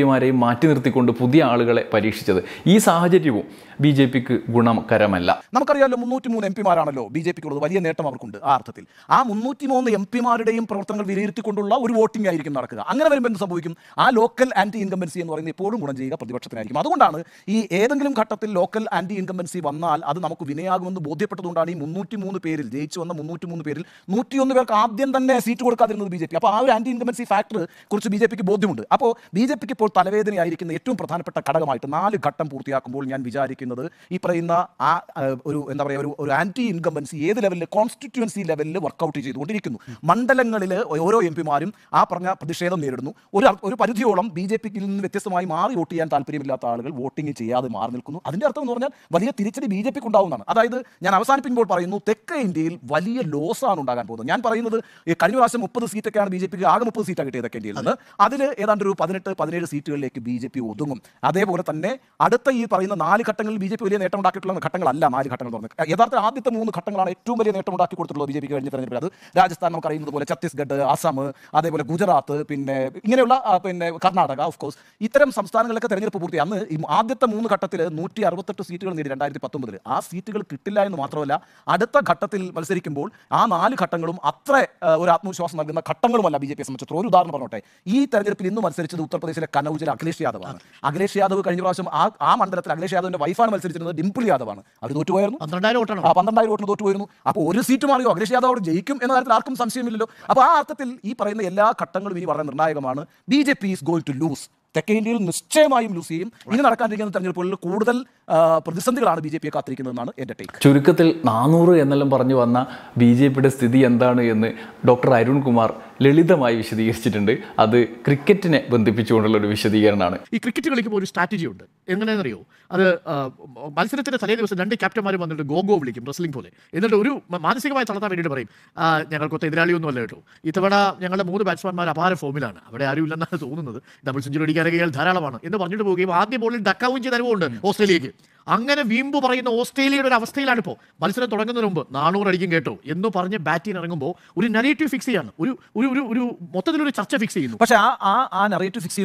മന്ത്രിമാരെയും മാറ്റി നിർത്തിക്കൊണ്ട് പുതിയ ആളുകളെ പരീക്ഷിച്ചത്. ഈ സാഹചര്യവും BJPക്ക് ഗുണകരമല്ല. നമുക്കറിയാമല്ലോ 303 എംപിമാരാണല്ലോ BJPക്കുള്ളത്. വലിയ നേട്ടം അവർക്കുണ്ട്. ആ അർത്ഥത്തിൽ ആ 303 എംപിമാരുടെയും പ്രവർത്തനങ്ങൾ വിലയിരുത്തിക്കൊണ്ടുള്ള ഒരു വോട്ടിംഗ് ആയിരിക്കും നടക്കുക. അങ്ങനെ വരുമ്പോൾ എന്ത് സംഭവിക്കും? ആ ലോക്കൽ ആന്റി ഇൻകംബൻസി എന്ന് പറയുന്നത് എപ്പോഴും ഗുണം ചെയ്യുക പ്രതിപക്ഷത്തിനായിരിക്കും. അതുകൊണ്ടാണ് ഈ ഏതെങ്കിലും ഘട്ടത്തിൽ ലോക്കൽ ആന്റി ഇൻകംബൻസി വന്നാൽ അത് നമുക്ക് വിനയാകുമെന്ന് ബോധ്യപ്പെട്ടതുകൊണ്ടാണ് ഈ 303 പേരിൽ ജയിച്ചു വന്ന 303 പേരിൽ 101 പേർക്ക് ആദ്യം തന്നെ സീറ്റ് കൊടുക്കാതിരുന്നത് BJP. അപ്പോൾ ആ ഒരു ആന്റി ഇൻകംബൻസി ഫാക്ടർ കുറിച്ച് BJPക്ക് ബോധ്യമുണ്ട്. അപ്പോൾ BJPക്ക് ഇപ്പോൾ തലവേദനയായിരിക്കുന്ന ഏറ്റവും പ്രധാനപ്പെട്ട ഘടകമായിട്ട് 4 ഘട്ടം പൂർത്തിയാക്കുമ്പോൾ ഞാൻ വിചാരിക്കുന്നത് ഈ പറയുന്ന ആ ഒരു എന്താ പറയുക ഒരു ആന്റി ഇൻകംബൻസി ഏത് ലെവലിൽ കോൺസ്റ്റിറ്റ്യുവൻസി ലെവലിൽ വർക്കൗട്ട് ചെയ്തുകൊണ്ടിരിക്കുന്നു. മണ്ഡലങ്ങളിൽ ഓരോ എംപിമാരും ആ പറഞ്ഞ പ്രതിഷേധം നേരിടുന്നു. ഒരു പരിധിയോളം BJPയിൽ നിന്ന് വ്യത്യസ്തമായി മാറി വോട്ട് ചെയ്യാൻ താല്പര്യമില്ലാത്ത ആളുകൾ വോട്ടിംഗ് ചെയ്യാതെ മാറി നിൽക്കുന്നു. അതിന്റെ അർത്ഥം എന്ന് പറഞ്ഞാൽ വലിയ തിരിച്ചടി BJPക്ക് ഉണ്ടാവുന്നതാണ്. അതായത് ഞാൻ അവസാനിപ്പിക്കുമ്പോൾ പറയുന്നു, തെക്കേ ഇന്ത്യയിൽ വലിയ ലോസാണ് ഉണ്ടാകാൻ പോകുന്നത്. ഞാൻ പറയുന്നത് കഴിഞ്ഞ പ്രാവശ്യം 30 സീറ്റൊക്കെയാണ് BJPക്ക് ആകെ 30 സീറ്റാണ് കിട്ടിയത് തെക്കേ ഇന്ത്യയിൽ നിന്ന്. അതിൽ ഏതാണ്ട് ഒരു 18-17 സീറ്റുകളിലേക്ക് BJP ഒതുങ്ങും. അതേപോലെ തന്നെ അടുത്ത ഈ പറയുന്ന 4 ഘട്ടങ്ങളിൽ BJP വലിയ നേട്ടം ഉണ്ടാക്കിയിട്ടുള്ള ഘട്ടങ്ങളല്ല 4 ഘട്ടങ്ങൾ തുറന്ന്. യഥാർത്ഥ ആദ്യത്തെ 3 ഘട്ടങ്ങളാണ് ഏറ്റവും വലിയ നേട്ടം ഉണ്ടാക്കി കൊടുത്തിട്ടുള്ളത് BJPക്ക് കഴിഞ്ഞ തെരഞ്ഞെടുപ്പിൽ. അത് രാജസ്ഥാൻ നമുക്കറിയുന്നത് പോലെ, ഛത്തീസ്ഗഡ്, അസം, അതേപോലെ ഗുജറാത്ത്, പിന്നെ ഇങ്ങനെയുള്ള പിന്നെ കർണാടക. ഓഫ് കോഴ്സ് ഇത്തരം സംസ്ഥാനങ്ങളിലൊക്കെ തെരഞ്ഞെടുപ്പ് പൂർത്തി. അന്ന് ഈ ആദ്യത്തെ 3 ഘട്ടത്തിൽ 168 സീറ്റുകൾ നേടി 2019. ആ സീറ്റുകൾ കിട്ടില്ല എന്ന് മാത്രമല്ല, അടുത്ത ഘട്ടത്തിൽ മത്സരിക്കുമ്പോൾ ആ 4 ഘട്ടങ്ങളും അത്ര ഒരു ആത്മവിശ്വാസം നൽകുന്ന ഘട്ടങ്ങളുമല്ല BJPയെ സംബന്ധിച്ചിടത്തോളം. ഒരു ഉദാഹരണം പറഞ്ഞോട്ടെ, ഈ തെരഞ്ഞെടുപ്പിൽ ഇന്ന് മത്സരിച്ചത് ഉത്തർപ്രദേശിലെ കനൌജിലെ അഖിലേഷ് യാദവാണ്. അഖിലേഷ് യാദവ് കഴിഞ്ഞ പ്രാവശ്യം ആ മണ്ഡലത്തിൽ അഖിലേഷ് യാദവിന്റെ വൈഫാണ് മത്സരിച്ചിരുന്നത്, ഡിംപിൾ യാദവാണ്. അവർ തോറ്റുപോയിരുന്നു, 12,000 വോട്ടിന് തോറ്റുപോയിരുന്നു. അപ്പോൾ ഒരു സീറ്റ് മാറിയോ അഖിലേഷ് യാദവ് ജയിക്കും എന്ന കാര്യത്തിൽ ആർക്കും സംശയമില്ലല്ലോ. അപ്പോൾ ആ അർത്ഥത്തിൽ ഈ പറയുന്ന എല്ലാ ഘട്ടങ്ങളും ഇനി വളരെ നിർണായകമാണ്. BJP is going to lose. തെക്കേ ഇന്ത്യയിൽ നിശ്ചയമായും ലൂസ് ചെയ്യും. ഇനി നടക്കാനിരിക്കുന്ന തെരഞ്ഞെടുപ്പുകളിൽ കൂടുതൽ പ്രതിസന്ധികളാണ് BJPയെ കാത്തിരിക്കുന്നതെന്നാണ് എൻ്റെ ടേക്ക്. ചുരുക്കത്തിൽ 400 എന്നെല്ലാം പറഞ്ഞു വന്ന BJPയുടെ സ്ഥിതി എന്താണ് എന്ന് ഡോക്ടർ അരുൺ കുമാർ ലളിതമായി വിശദീകരിച്ചിട്ടുണ്ട്. അത് ക്രിക്കറ്റിനെ ബന്ധിപ്പിച്ചുകൊണ്ടുള്ള ഒരു വിശദീകരണമാണ്. ഈ ക്രിക്കറ്റ് കളിക്കുമ്പോൾ ഒരു സ്ട്രാറ്റജി ഉണ്ട്. എങ്ങനെയെന്നറിയോ? അത് മത്സരത്തിന്റെ തലേ ദിവസം 2 ക്യാപ്റ്റന്മാരും വന്നിട്ട് ഗോഗോ വിളിക്കും, റെസ്ലിംഗ് പോലെ. എന്നിട്ട് ഒരു മാനസികമായി തളർത്താൻ വേണ്ടിയിട്ട് പറയും, ഞങ്ങൾക്കൊത്ത എതിരാളിയൊന്നും അല്ല കേട്ടോ, ഇത്തവണ ഞങ്ങളുടെ 3 ബാറ്റ്സ്മാൻമാർ അപാര ഫോമിലാണ്, അവിടെ ആരും ഇല്ലെന്നാണ് തോന്നുന്നത്, ഡബിൾ സെഞ്ചുറി അടിക്കാനൊക്കെ ധാരാളമാണ് എന്ന് പറഞ്ഞിട്ട് പോവുകയും ആദ്യ ബോളിൽ ഡക്കാവും ചെയ്ത അനുഭവമുണ്ട് ഓസ്ട്രേലിയക്ക്. അങ്ങനെ വീമ്പ് പറയുന്ന ഓസ്ട്രേലിയയുടെ ഒരു അവസ്ഥയിലാണിപ്പോൾ. മത്സരം തുടങ്ങുന്നതിന് മുമ്പ് 400 അടിക്കും കേട്ടോ എന്ന് പറഞ്ഞ് ബാറ്റിന് ഇറങ്ങുമ്പോൾ ഒരു നരേറ്റീവ് ഫിക്സ് ചെയ്യാണ്, ഒരു മൊത്തത്തിലൊരു ചർച്ച ഫിക്സ് ചെയ്യുന്നു. പക്ഷേ ആ നരേറ്റീവ് ഫിക്സ്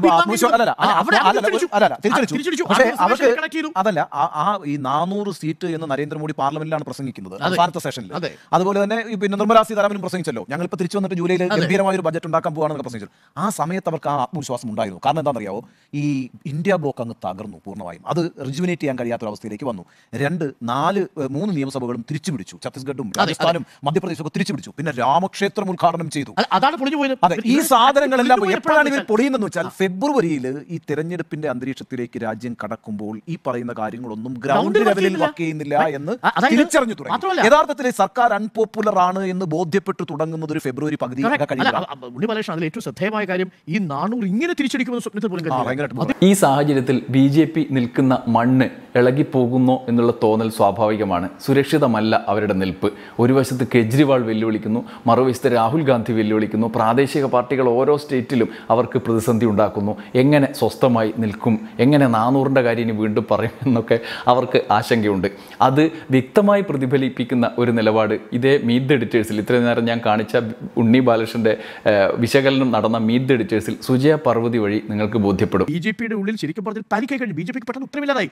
അതല്ല, ഈ 400 സീറ്റ് എന്ന് നരേന്ദ്രമോദി പാർലമെന്റിലാണ് പ്രസംഗിക്കുന്നത് അവസാനത്തെ സെഷനിൽ. അതുപോലെ തന്നെ പിന്നെ നിർമ്മലാ സീതാരാമനും പ്രസംഗിച്ചല്ലോ, ഞങ്ങളിപ്പോൾ തിരിച്ചു വന്നിട്ട് ജൂലൈയിൽ ഗംഭീരമായ ഒരു ബജറ്റ് ഉണ്ടാക്കാൻ പോകാണെന്നൊക്കെ പ്രസംഗിച്ചു. ആ സമയത്ത് അവർക്ക് ആ ആത്മവിശ്വാസം ഉണ്ടായിരുന്നു. കാരണം എന്താണെന്നറിയാവോ, ഈ ഇന്ത്യ ബ്ലോക്ക് അങ്ങ് തകർന്നു പൂർണ്ണമായും. അത് റിജുവിനേറ്റ് ചെയ്യാൻ കഴിയാത്ത അവസ്ഥയിലേക്ക് വന്നു. 3 നിയമസഭകളും തിരിച്ചു പിടിച്ചു. ഛത്തീസ്ഗഡും രാജസ്ഥാനും മധ്യപ്രദേശും ഒക്കെ തിരിച്ചു പിടിച്ചു. പിന്നെ രാമക്ഷേത്രം ഉദ്ഘാടനം ചെയ്തു. അതാണ് പൊളിഞ്ഞു പോയത്. അതെ, ഈ സാധനങ്ങളെല്ലാം എപ്പോഴാണ് ഇവർ പൊളിയുന്നതെന്ന് വെച്ചാൽ ഫെബ്രുവരിയിൽ ഈ തെരഞ്ഞെടുപ്പിന്റെ അന്തരീക്ഷത്തിലേക്ക് രാജ്യം കടക്കുമ്പോൾ ഈ പറയുന്ന കാര്യങ്ങളൊന്നും ഗ്രൗണ്ട് ലെവലിൽ വർക്ക് ചെയ്യുന്നില്ല എന്ന് തിരിച്ചറിഞ്ഞു തുടങ്ങി. യഥാർത്ഥത്തിൽ സർക്കാർ അൺപോപ്പുലർ ആണ് എന്ന് ബോധ്യപ്പെട്ടു തുടങ്ങുന്നത് ഒരു ഫെബ്രുവരി പകുതി. അതിൽ ഏറ്റവും ശ്രദ്ധേയമായ കാര്യം ഈ 400 ഇങ്ങനെ തിരിച്ചടിക്കുമെന്ന് സ്വപ്നത്തിൽ പോലും. ഈ സാഹചര്യത്തിൽ BJP നിൽക്കുന്ന മണ്ണ് ഇളകിപ്പോകുന്നോ എന്നുള്ള തോന്നൽ സ്വാഭാവികമാണ്. സുരക്ഷിതമല്ല അവരുടെ നിൽപ്പ്. ഒരു വശത്ത് കെജ്രിവാൾ വെല്ലുവിളിക്കുന്നു, മറുവശത്ത് രാഹുൽ ഗാന്ധി വെല്ലുവിളിക്കുന്നു. പ്രാദേശിക പാർട്ടികൾ ഓരോ സ്റ്റേറ്റിലും അവർക്ക് പ്രതിസന്ധി ഉണ്ടാക്കുന്നു. എങ്ങനെ സ്വസ്ഥമായി നിൽക്കും, എങ്ങനെ 400ന്റെ കാര്യം ഇനി വീണ്ടും പറയും എന്നൊക്കെ അവർക്ക് ആശങ്കയുണ്ട്. അത് വ്യക്തമായി പ്രതിഫലിപ്പിക്കുന്ന ഒരു നിലപാട് ഇതേ മീറ്റ് ദ എഡിറ്റേഴ്സിൽ ഇത്രയും നേരം ഞാൻ കാണിച്ച ഉണ്ണി ബാലകൃഷ്ണന്റെ വിശകലനം നടന്ന മീറ്റ് ദ എഡിറ്റേഴ്സിൽ സുജയ പാർവതി വഴി നിങ്ങൾക്ക് ബോധ്യപ്പെടും. BJPയുടെ ഉള്ളിൽ ശരിക്കും പറഞ്ഞാൽ പാനിക്കായി കഴിഞ്ഞു. BJPക്ക് പെട്ടെന്ന് ഉത്തരവില്ലാതായി.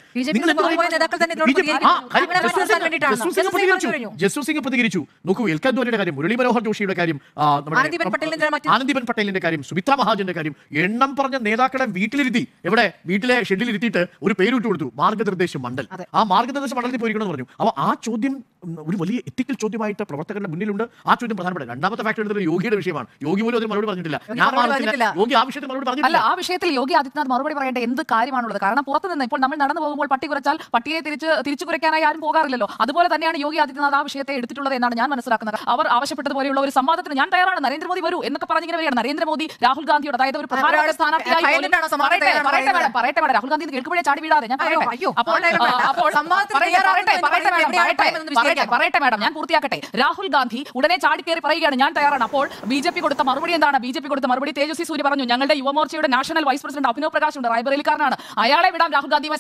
ജസ്വന്ത് സിംഗ് പ്രതികരിച്ചു. നോക്കൂ, എൽക്കാൻ ദ്വാരയുടെ കാര്യം, മുരളി മനോഹർ ജോഷിയുടെ കാര്യം, ആനന്ദിബെൻ പട്ടേലിന്റെ കാര്യം, സുമിത്രാ മഹാജന്റെ കാര്യം, എണ്ണം പറഞ്ഞ നേതാക്കളെ വീട്ടിലിരുത്തി, എവിടെ വീട്ടിലെ ഷെഡിൽ ഇരുത്തിയിട്ട് ഒരു പേരിട്ട് കൊടുത്തു, മാർഗനിർദ്ദേശ മണ്ഡൽ. ആ മാർഗനിർദ്ദേശ മണ്ഡലത്തിൽ പോയിരിക്കണമെന്ന് പറഞ്ഞു. അപ്പോൾ ആ ചോദ്യം ഒരു വലിയ എത്തിക്കൽ ചോദ്യമായിട്ട് പ്രവർത്തകരുടെ മുന്നിലുണ്ട്. ആ ചോദ്യം പ്രധാനപ്പെട്ട. രണ്ടാമത്തെ ഫാക്ടർ എടുത്തത് യോഗിയുടെ വിഷയമാണ്. യോഗി പോലും അതിന് മറുപടി പറഞ്ഞിട്ടില്ല. യോഗി ആ വിഷയത്തിൽ മറുപടി പറഞ്ഞില്ല. ആ വിഷയത്തിൽ യോഗി ആദിത്യനാഥ് മറുപടി പറയേണ്ട എന്ത് കാര്യമാണുള്ളത്? കാരണം പുറത്തുനിന്ന് ഇപ്പോൾ നമ്മൾ നടന്നു പോകുമ്പോൾ പട്ടി കുറച്ചാൽ പട്ടിയെ തിരിച്ചു കുറയ്ക്കാനായി ആരും പോകാറില്ലല്ലോ. അതുപോലെ തന്നെയാണ് യോഗി ആദിത്യനാഥ് ആ വിഷയത്തെ എടുത്തിട്ടുള്ളത് എന്നാണ് ഞാൻ മനസ്സിലാക്കുന്നത്. അവർ ആവശ്യപ്പെട്ടതുപോലെയുള്ള ഒരു സംവാദത്തിന് ഞാൻ തയ്യാറാണ്, നരേന്ദ്രമോദി വരൂ എന്നൊക്കെ പറഞ്ഞിങ്ങനെ വരികയാണ്. നരേന്ദ്രമോദി രാഹുൽ ഗാന്ധിയോട്, അതായത് ഒരു പ്രധാനപ്പെട്ട സ്ഥാനാർത്ഥിയായി പറയട്ടെ മേഡം, രാഹുൽ ഗാന്ധി കേൾക്കുമ്പോഴേ ചാടി വീഴാതെ ഞാൻ പറയട്ടെ മേഡം, ഞാൻ പൂർത്തിയാക്കട്ടെ. രാഹുൽ ഗാന്ധി ഉടനെ ചാടിക്കേറി പറയുകയാണ് ഞാൻ തയ്യാറാണ്. അപ്പോൾ BJP കൊടുത്ത മറുപടി എന്താണ്? BJP കൊടുത്ത മറുപടി തേജസ്വി സൂര്യ പറഞ്ഞു, ഞങ്ങളുടെ യുവമോർച്ചയുടെ national vice president Abhinav Prakash ഉണ്ട്, റായ്ബറേലിക്കാരനാണ്, അയാളെ വിടാം രാഹുൽ ഗാന്ധിയുമായി.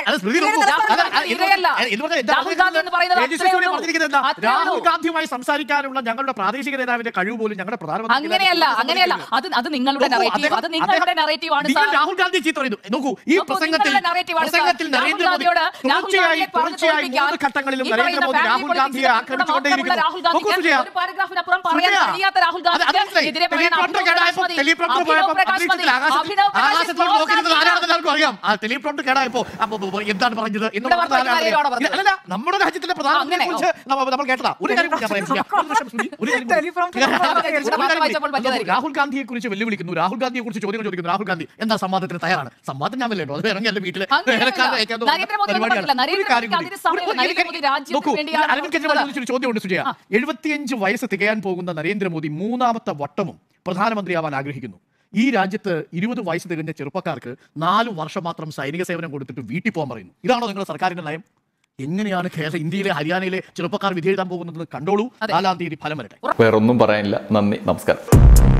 രാഹുൽ ഗാന്ധിയുമായി സംസാരിക്കാനുള്ള ഞങ്ങളുടെ പ്രാദേശിക നേതാവിന്റെ കഴിവ് പോലും ഞങ്ങളുടെ പ്രധാനമന്ത്രി അങ്ങനെയല്ല അത് നിങ്ങളുടെ നറേറ്റീവ്, അത് നിങ്ങളുടെ നറേറ്റീവാണ്. രാഹുൽ ഗാന്ധി ചീത്ത പറയുന്നു. നോക്കൂ, ഈ പ്രസംഗത്തിൽ നരേന്ദ്രമോദി തുടർച്ചയായി 3 ഘട്ടങ്ങളിലും നരേന്ദ്രമോദി രാഹുൽ ഗാന്ധിയെ ആക്രമിച്ചുകൊണ്ടേയിരിക്കുന്നു. എന്താണ് പറഞ്ഞത് നമ്മുടെ രാജ്യത്തിലെ പ്രധാനമന്ത്രിയെ കുറിച്ച് നമ്മൾ കേട്ടതാ. ഒരു കാര്യം രാഹുൽ ഗാന്ധിയെ കുറിച്ച് വെല്ലുവിളിക്കുന്നു, രാഹുൽ ഗാന്ധിയെ കുറിച്ച് ചോദ്യങ്ങൾ ചോദിക്കുന്നു. രാഹുൽ ഗാന്ധി എന്താ സംവാദത്തിന് തയ്യാറാണ്? സംവാദം ഞാൻ വല്ലേട്ടോ, അത് ഇറങ്ങി എന്റെ വീട്ടില് അരവിന്ദ് കെജ്രിവാൾ ചോദ്യമുണ്ട് സുജയ. 75 വയസ്സ് തികയാൻ പോകുന്ന നരേന്ദ്രമോദി 3ാമത്തെ വട്ടവും പ്രധാനമന്ത്രിയാവാൻ ആഗ്രഹിക്കുന്നു. ഈ രാജ്യത്ത് 20 വയസ്സ് തികഞ്ഞ ചെറുപ്പക്കാർക്ക് 4 വർഷം മാത്രം സൈനിക സേവനം കൊടുത്തിട്ട് വീട്ടിൽ പോകാൻ പറയുന്നു. ഇതാണോ നിങ്ങളുടെ സർക്കാരിന്റെ നയം? എങ്ങനെയാണ് ഇന്ത്യയിലെ ഹരിയാനയിലെ ചെറുപ്പക്കാർ വിധി എഴുതാൻ പോകുന്നത്? കണ്ടോളൂ, 4-ാം തീയതി ഫലം വരട്ടെ. വേറൊന്നും പറയാനില്ല. നന്ദി, നമസ്കാരം.